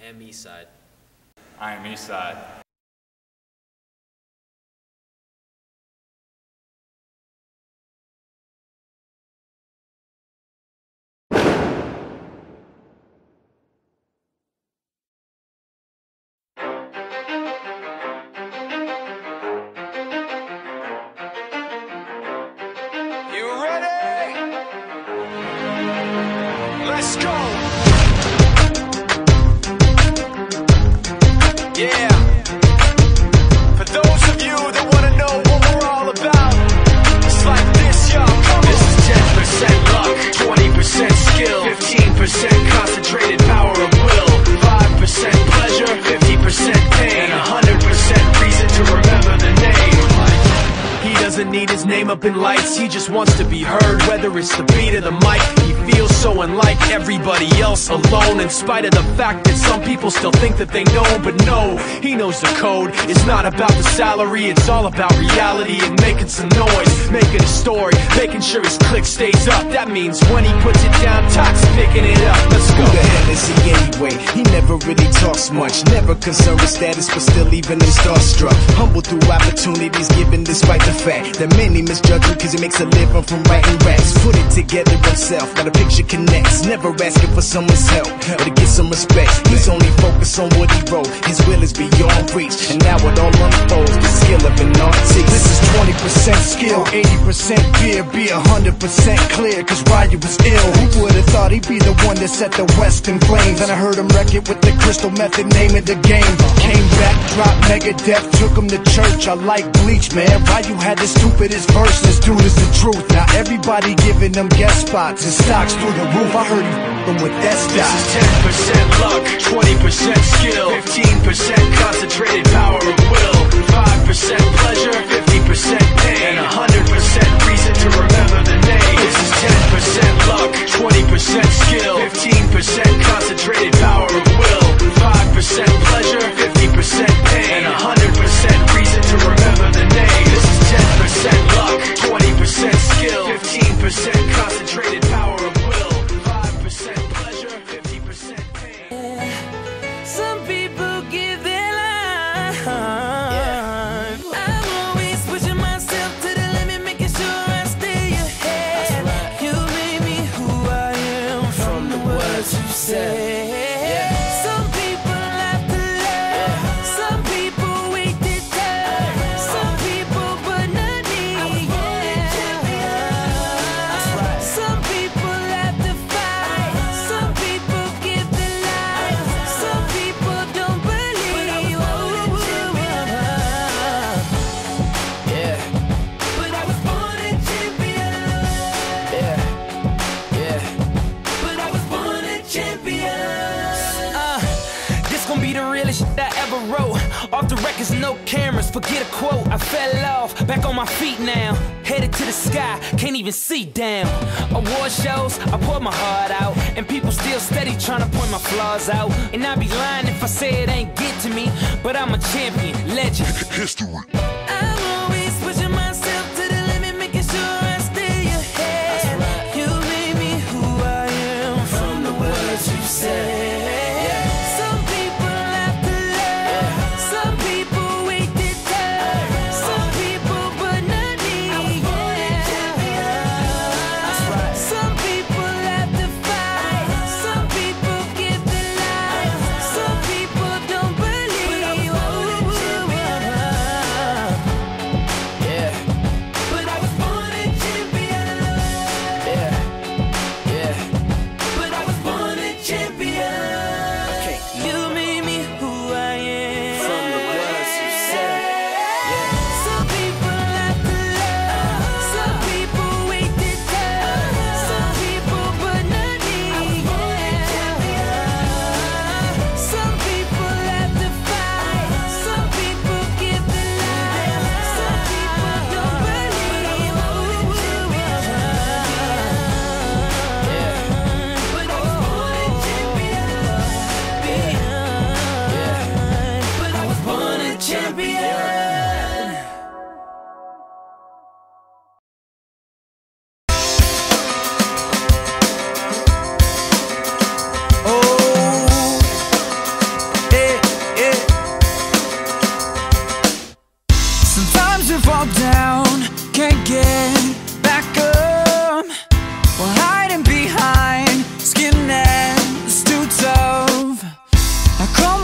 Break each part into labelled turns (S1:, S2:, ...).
S1: am Eastside.
S2: I am Eastside.
S3: You ready? Let's go. Yeah. For those of you that want to know what we're all about, it's like this, y'all. Come on. This is 10% luck, 20% skill, 15% concentrated power of will, 5% pleasure, 50% pain, and 100% reason to remember the name. He doesn't need his name up in lights, he just wants to be heard, whether it's the beat of the mic. He feels so unlike everybody else, alone, in spite of the fact that some people still think that they know. But no, he knows the code. It's not about the salary, it's all about reality and making some noise, making a story, making sure his click stays up. That means when he puts it down, Tox picking it up. Let's go.
S4: Who the hell is he anyway? He never really talks much, never concerned with status, but still even in starstruck. Humble through opportunities given despite the fact that many misjudge him cause he makes a living from writing raps. Put it together himself, got a picture connects, never asking for someone's help or to get some respect. He's only focused on what he wrote, his will is beyond reach, and now it all unfolds, the skill of an artist. This is 20% skill, 80% fear, be 100% clear, cause Ryu was ill. Who would've thought he'd be the one that set the West in flames? And I heard him wreck it with the crystal method, name of the game. Came back, dropped Megadeth, took him to church. I like Bleach, man. Ryu had the stupidest verses, dude is the truth. Now everybody giving them guest spots and stocks through the roof. I heard he f***ing with that stock.
S3: This is 10% luck, 20% skill, 15% concentrated power of will, 5% pleasure, 50% pain, and 100% reason to remember the name. This is 10% luck, 20% skill, 15% concentrated power of will, 5% pleasure, 50% pain, and 100% reason to remember the name. This is 10% luck, 20% skill, 15% concentrated power of will, 5% pleasure, 50% pain.
S5: Some people give their life. I'm always pushing myself to the limit, making sure I stay ahead. You made me who I am from the words you said. Some people have to love, some people wait to die, some people but not me. Some people have to fight, some people give their life, some people don't believe. Yeah, but I was born a champion. Yeah, but I was born a champion. This gon' be the realest shit I ever wrote. Off the records, no cameras, forget a quote. I fell off, back on my feet now, headed to the sky, can't even see down. Award shows, I poured my heart out, and people still steady trying to point my flaws out. And I'd be lying if I say it ain't get to me, but I'm a champion, legend, history. I'm always pushing myself to the limit, making sure I stay ahead. You made me who I am from the words you said. Some people have to love, some people wait to die, some people but not me. Some people have to fight, some people give their life, some people don't believe.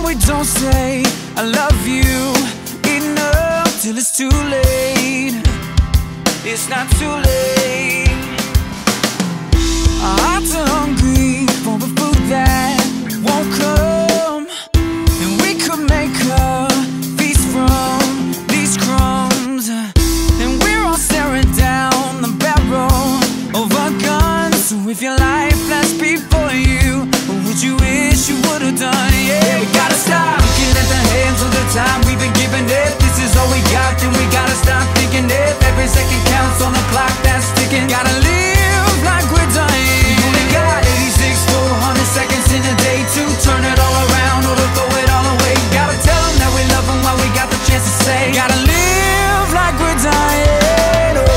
S5: we don't say I love you enough till it's too late. It's not too late. Our hearts are hungry for the food that won't come, and we could make a feast from these crumbs. And we're all staring down the barrel of a gun. So if your life lasts before you, what would you wish you would have done? Yeah, we gotta stop looking at the hands of the time we've been giving it. This is all we got, then we gotta stop thinking it. Every second counts on the clock that's ticking. Gotta live like we're dying. We only got 86 400 seconds in a day to turn it all around or to throw it all away. Gotta tell them that we love them while we got the chance to say. Gotta live like we're dying. Oh.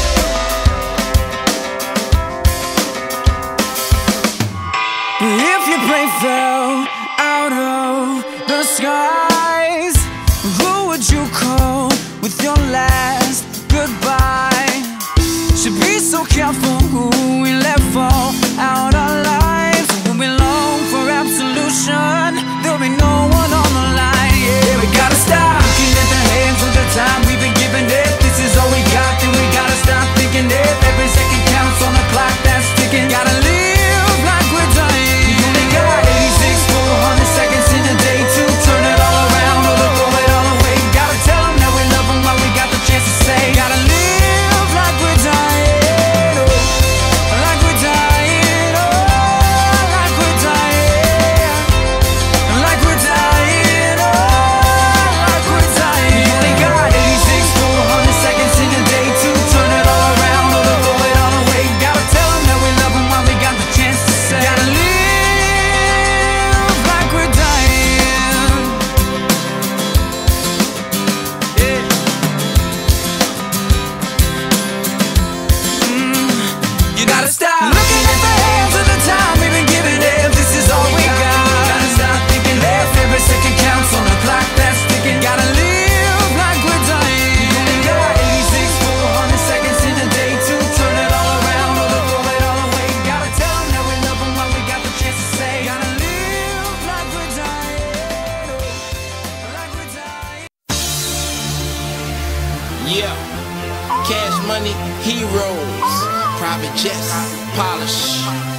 S5: If your plane fell out of the skies, who would you call with your last goodbye? Should be so careful who we let fall out our lives. When we long for absolution, there'll be no one on the line. Yeah, we gotta stop looking at the hands of the time we've been giving it. This is all we got, then we gotta stop thinking it. Every second counts on the clock that's ticking. Gotta live like we're dying. We only got 86 400 seconds in a day to turn it all around or to throw it all away. Gotta tell them that we love them while we got the chance to say. Gotta live like we're dying. Oh, like we're dying. Oh, like we're dying. Like we're dying. Oh, like we're dying. We only got 86 400 seconds in a day to turn it all around or to throw it all away. Gotta tell them that we love them while we got the chance to say. Gotta live like we're dying. Yeah. You gotta stop looking at the hands of the time we've been giving it. This is all we got. Gotta stop thinking that every second counts on the clock that's ticking. Gotta live like we're dying. We only got 86 400 seconds in a day to turn it all around or to throw it all away. Gotta tell them that we love them while we got the chance to say. Gotta live like we're dying. Like we're dying.
S1: Yeah, cash money, heroes, private jets, polish.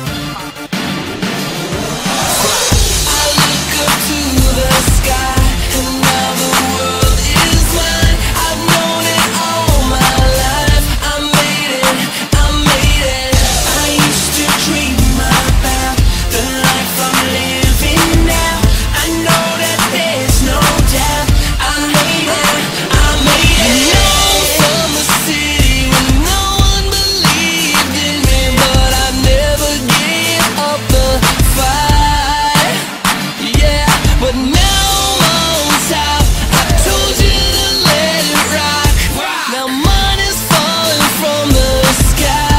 S5: I look up to the sky, and now the world is mine. I've known it all my life. I made it, I made it. I used to dream about the life I'm living now. I know that there's no doubt. I made it, I made it. I'm from a city where no one believed in me, but I never gave up the fight. Yeah, but now I'm on top. I told you to let it rock. Now money's falling from the sky.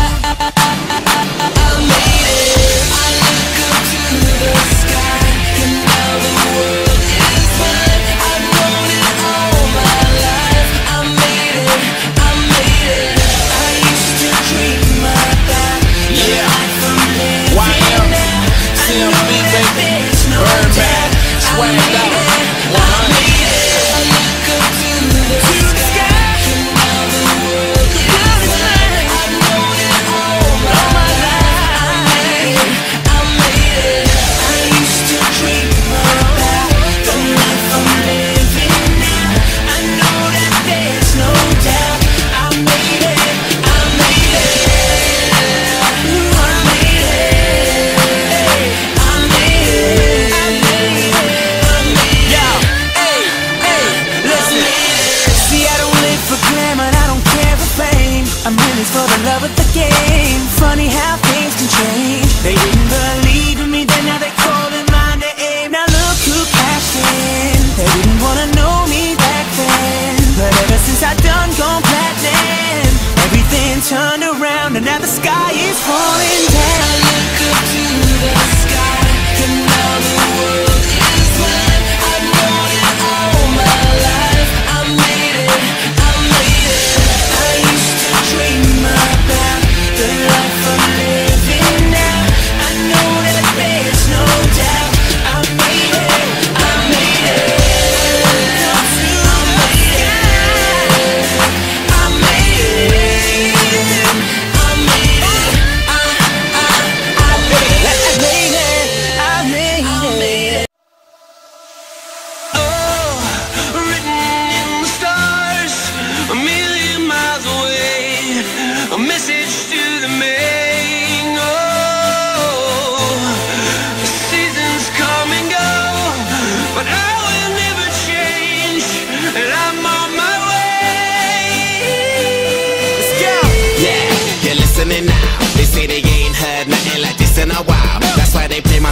S5: I made it. I look up to the sky, and now the world is mine. I've known it all my life. I made it, I made it. I used to dream about the life I'm living
S1: YM,
S5: now. I know
S1: CMB,
S5: that
S1: baby,
S5: there's no
S1: Birdman,
S5: doubt.
S1: swagged out, 100.
S5: I look up to the sky, and now the world is mine. I've known it all my life. I made it, I made it. I used to dream about the life I'm living now. I know that there's no doubt. I made it, I made it. I made it, I made it, I made it. Yo, hey, hey, listen. See, I don't live for glamour, I don't care for fame. I'm in this for the love of the game. Funny how things can change. They didn't believe in me, then now they calling my name. Now look who cashed in. They didn't wanna know me back then, but ever since I done gone platinum, everything turned around and now the sky is falling down. I look up to the sky, and now the world is mine. I've known it all my life. I made it, I made it. I used to dream about the life I'm living now. I know that there's no doubt. I made it, I made it.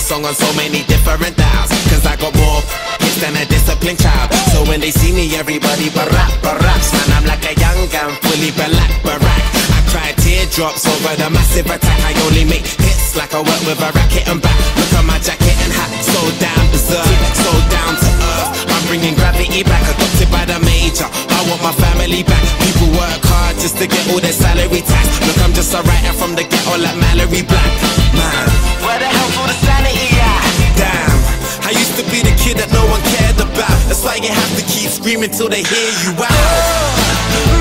S1: song on so many different dials, cause I got more hits than a disciplined child. So when they see me, everybody barack. Man, I'm like a young gun, fully barack. I cry teardrops over the massive attack. I only make hits like I work with a racket and back. Look at my jacket and hat, so damn berserk, so down to earth. I'm bringing gravity back, adopted by the major. I want my family back. People work hard just to get all their salary tax. Look, I'm just a writer from the ghetto like Mallory Black. Man, where the hell's all the sanity at? Damn, I used to be the kid that no one cared about. That's why you have to keep screaming till they hear you out.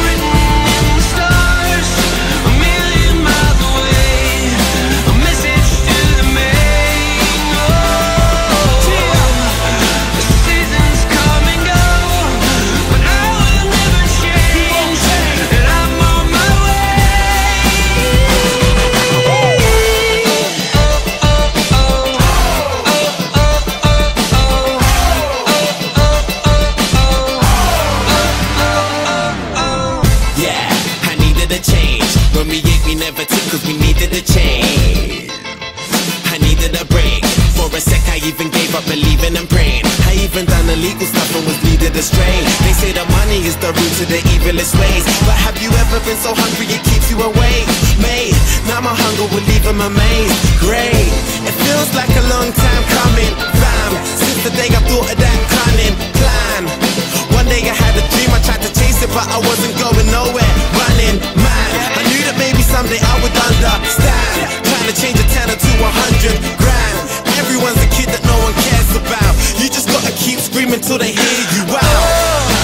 S1: When we ate, we never took, cause we needed a change. I needed a break. For a sec, I even gave up believing and praying. I even done illegal stuff and was leaded astray. They say that money is the root to the evilest ways, but have you ever been so hungry it keeps you awake? Mate, now my hunger will leave them amazed. Great, it feels like a long time coming. Bam, since the day I thought of that cunning plan. One day I had a dream, I tried to chase it, but I wasn't going nowhere. Running mad, I knew that maybe someday I would understand. Trying to change a 10 to 100 grand. Everyone's a kid that no one cares about. You just gotta keep screaming till they hear you out.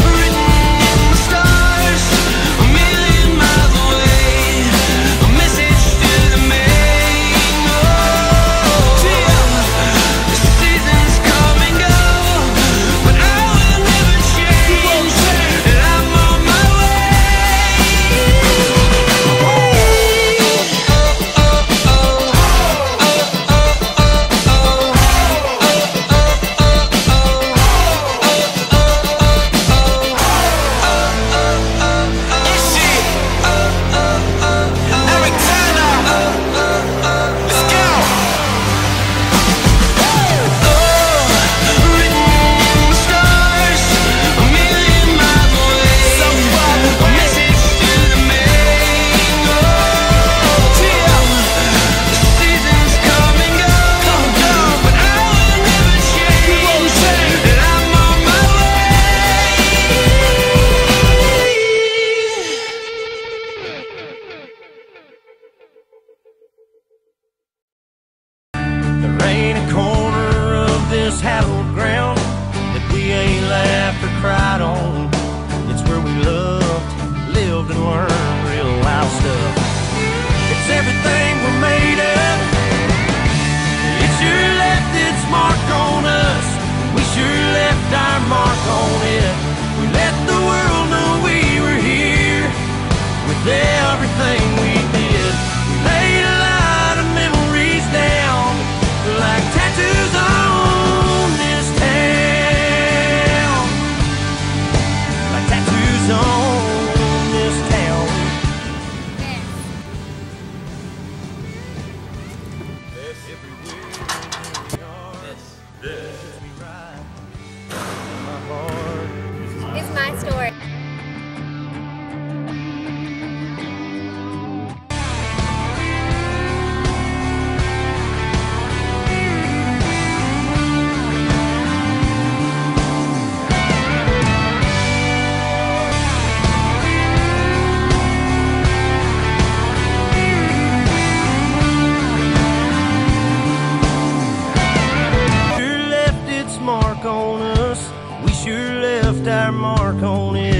S6: hallowed ground that we ain't laughed or cried on. It's where we loved, lived and learned real life stuff. It's everything we're made of. It sure left its mark on us. We sure left our mark on it. We let the world know we were here with everything we did. We laid a lot of memories down like tattoos on this town. Like tattoos on this town. This.
S7: It's my story.
S6: Sure left its mark on us. We sure left our mark on it.